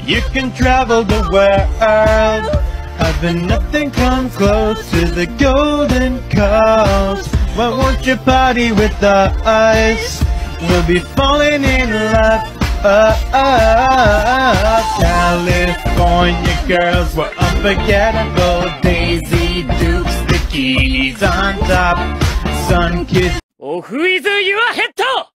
You can travel the world, but nothing comes close to the Golden Coast. Why won't you party with us? We'll be falling in love. California girls were unforgettable. Daisy Dukes, bikinis on top, sun-kissed. Off with your head!